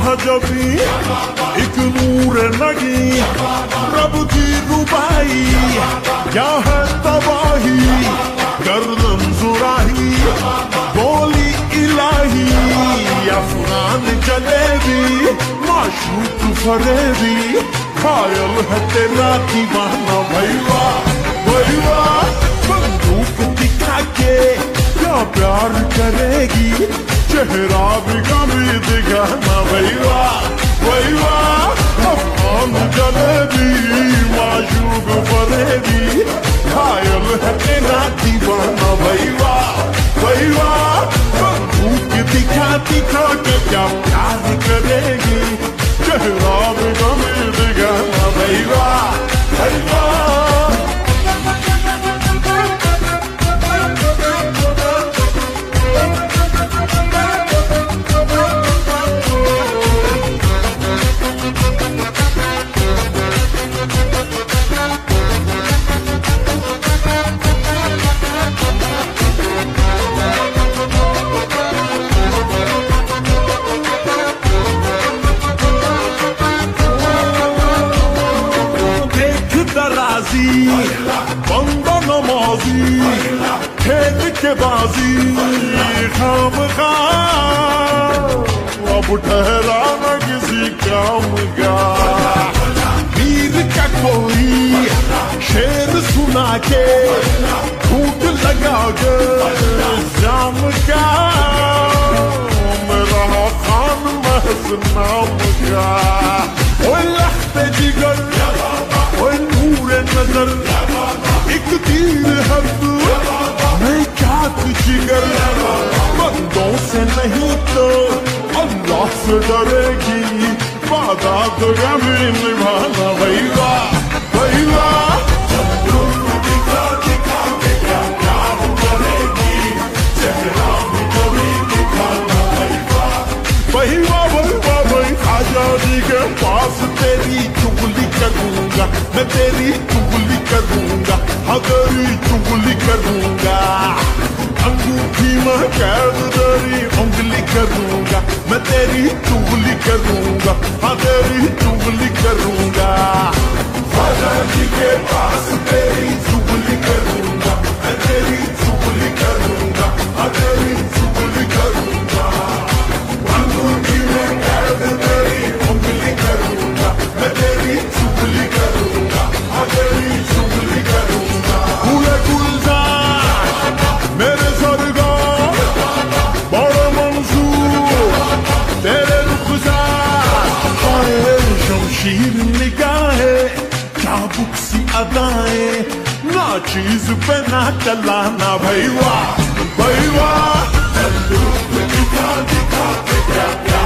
जबी एक नूर नगी रब की रुबाई क्या है तबाही गर्दन जुराही बोली इलाही अफगान जलेबी माशूक फरेबी खायल है तेरा दीवाना भैया भैया बंदूक दिखा के क्या प्यार करेगी चेहरा भी कभी दिखाना भैया भैया अफगान जलेबी माशूक फरेबी खायल है तेरा दीवाना भैया भैया बंदूक दिखा दिखा के क्या प्यार करेगी चेहरा भी कभी दिखाना भैया भैया बंदा नमाजी खेल के बाजी खाम खा अब ठहरा न किसी काम का वीर का कोई शेर सुना के भूख लगा जाम का मेरा खान महज नाम का ओए लखते जिगर ओए नूरे नजर एक तीर है तू मैं क्या जिगर बंदों से नहीं तो अल्लाह से डरेगी वादा तो कभी निभाना भैया भैया दिखा दिखा के क्या प्यार करेगी चेहरा भी कभी दिखाना भैया भैया भैया भाई आजादी के पास तेरी चुगली करूंगा मैं तेरी चुगली करूंगा हाँ तेरी चुगली करूंगा अंगूठी में कैद तेरी उंगली करूंगा मैं तेरी चुगली करूंगा हाँ तेरी चुगली करूंगा आजादी के पास तेरी चुगली करूंगा मैं तेरी चुगली करूंगा हाँ तेरी चुगली करूंगा अंगूठी में कैद तेरी उंगली करूंगा मैं तेरी चुगली करूंगा हाँ तेरी चुगली करूंगा फूले गुलजार मेरे सरगार बड़े मंसूर तेरे रुखसार हाय शमशीर निगाहें चाबुक सी अदाएं ना चीज पे ना चलाना भैया भैया दिखा दिखा के क्या